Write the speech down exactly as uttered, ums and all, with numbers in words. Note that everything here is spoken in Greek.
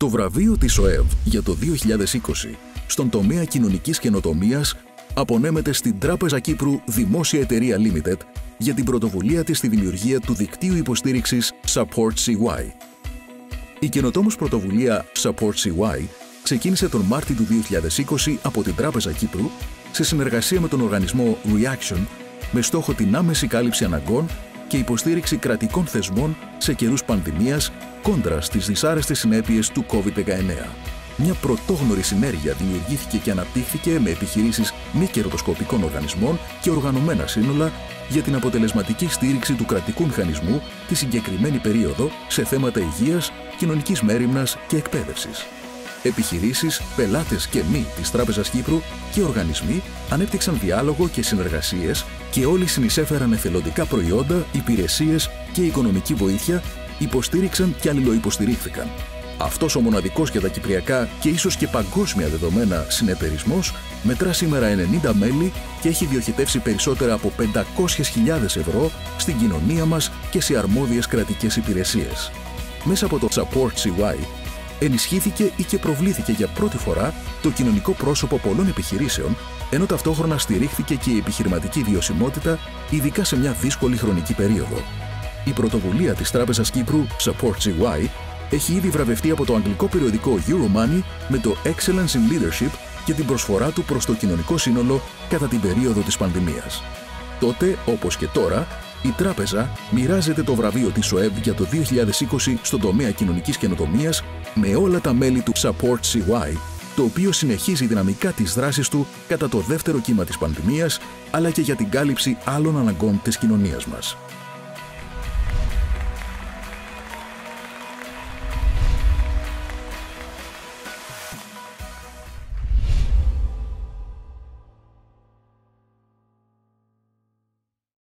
Το βραβείο της ΟΕΒ για το δύο χιλιάδες είκοσι στον τομέα κοινωνικής καινοτομίας απονέμεται στην Τράπεζα Κύπρου Δημόσια Εταιρεία Limited για την πρωτοβουλία της στη δημιουργία του δικτύου υποστήριξης Support σι γουάι. Η καινοτόμως πρωτοβουλία Support σι γουάι ξεκίνησε τον Μάρτιο του δύο χιλιάδες είκοσι από την Τράπεζα Κύπρου σε συνεργασία με τον οργανισμό Reaction με στόχο την άμεση κάλυψη αναγκών και υποστήριξη κρατικών θεσμών σε καιρούς πανδημίας κόντρα στις δυσάρεστες συνέπειες του κόβιντ δεκαεννέα. Μια πρωτόγνωρη συνέργεια δημιουργήθηκε και αναπτύχθηκε με επιχειρήσεις μη κερδοσκοπικών οργανισμών και οργανωμένα σύνολα για την αποτελεσματική στήριξη του κρατικού μηχανισμού τη συγκεκριμένη περίοδο σε θέματα υγείας, κοινωνικής μέριμνας και εκπαίδευσης. Επιχειρήσεις, πελάτες και μη της Τράπεζας Κύπρου και οργανισμοί ανέπτυξαν διάλογο και συνεργασίες και όλοι συνεισέφεραν εθελοντικά προϊόντα, υπηρεσίες και οικονομική βοήθεια, υποστήριξαν και αλληλοϊποστηρίχθηκαν. Αυτός ο μοναδικός για τα κυπριακά και ίσως και παγκόσμια δεδομένα συνεταιρισμός μετρά σήμερα ενενήντα μέλη και έχει διοχετεύσει περισσότερα από πεντακόσιες χιλιάδες ευρώ στην κοινωνία μας και σε αρμόδιες κρατικές υπηρεσίες. Μέσα από το Support σι γουάι ενισχύθηκε ή και προβλήθηκε για πρώτη φορά το κοινωνικό πρόσωπο πολλών επιχειρήσεων, ενώ ταυτόχρονα στηρίχθηκε και η επιχειρηματική βιωσιμότητα, ειδικά σε μια δύσκολη χρονική περίοδο. Η πρωτοβουλία της Τράπεζας Κύπρου Support σι γουάι έχει ήδη βραβευτεί από το αγγλικό περιοδικό Euromoney με το Excellence in Leadership και την προσφορά του προς το κοινωνικό σύνολο κατά την περίοδο της πανδημίας. Τότε, όπως και τώρα, η Τράπεζα μοιράζεται το βραβείο της ΟΕΒ για το δύο χιλιάδες είκοσι στον τομέα κοινωνικής καινοτομίας με όλα τα μέλη του Support σι γουάι, το οποίο συνεχίζει δυναμικά τις δράσεις του κατά το δεύτερο κύμα της πανδημίας, αλλά και για την κάλυψη άλλων αναγκών της κοινωνίας μας.